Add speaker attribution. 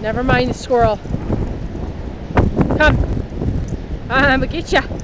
Speaker 1: Never mind the squirrel. Come. I'll get ya.